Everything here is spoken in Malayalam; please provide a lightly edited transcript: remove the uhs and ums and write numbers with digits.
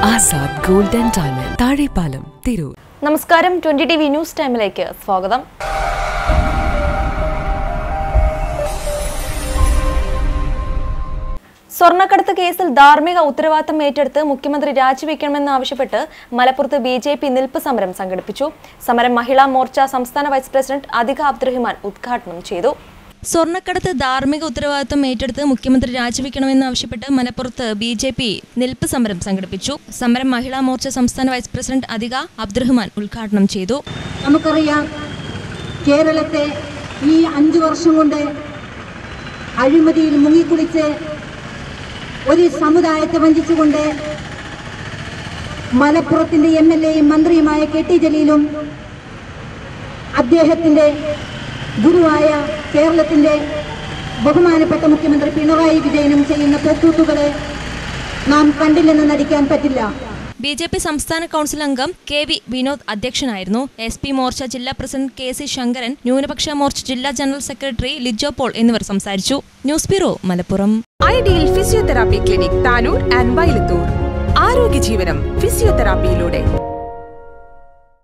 Azad gold and diamond Thazhepalam Tirur. നമസ്കാരം, 20 TV ന്യൂസ് ടൈമിലേക്ക് സ്വാഗതം. സ്വർണ്ണക്കടത്ത് കേസിൽ ധാർമ്മിക ഉത്തരവാദിത്തം ഏറ്റെടുത്ത് മുഖ്യമന്ത്രി രാജിവെക്കണമെന്നാവശ്യപ്പെട്ട് മലപ്പുറത്ത് BJP നിൽപ്പ് സമരം സംഘടിപ്പിച്ചു. സമരം മഹിളാ മോർച്ച സംസ്ഥാന വൈസ് പ്രസിഡന്റ് അദിക അബ്ദുറഹിമാൻ ഉദ്ഘാടനം ചെയ്തു. സ്വർണ്ണക്കടത്ത് ധാർമ്മിക ഉത്തരവാദിത്തം ഏറ്റെടുത്ത് മുഖ്യമന്ത്രി രാജിവെക്കണമെന്നാവശ്യപ്പെട്ട് മലപ്പുറത്ത് BJP നിൽപ്പ് സമരം സംഘടിപ്പിച്ചു. സമരം മഹിളാ മോർച്ച സംസ്ഥാന വൈസ് പ്രസിഡന്റ് അദിക അബ്ദുറഹിമാൻ ഉദ്ഘാടനം ചെയ്തു. നമുക്കറിയാം, കേരളത്തെ ഈ 5 വർഷം കൊണ്ട് അഴിമതിയിൽ മുങ്ങിക്കുളിച്ച് ഒരു സമുദായത്തെ വഞ്ചിച്ചുകൊണ്ട് മലപ്പുറത്തിന്റെ MLAയും മന്ത്രിയുമായ KT ജലീലും അദ്ദേഹത്തിന്റെ ഗുരുവായ കേരളത്തിന്റെ ബഹുമാനപ്പെട്ട മുഖ്യമന്ത്രി പിണറായി വിജയനും ചെയ്യുന്ന പോക്കൂത്തുകളെ നാം കണ്ടില്ലെന്ന് നടിക്കാൻ പറ്റില്ല. BJP സംസ്ഥാന കൗൺസിൽ അംഗം KV വിനോദ് അധ്യക്ഷനായിരുന്നു. SP മോർച്ച ജില്ലാ പ്രസിഡന്റ് KC ശങ്കരൻ, ന്യൂനപക്ഷ മോർച്ച ജില്ലാ ജനറൽ സെക്രട്ടറി ലിജോ പോൾ എന്നിവർ സംസാരിച്ചു. News bureau, Malappuram. Ideal physiotherapy clinic Tanur and Vailathur. ആരോഗ്യ ജീവനം ഫിസിയോതെറാപ്പിയിലൂടെ.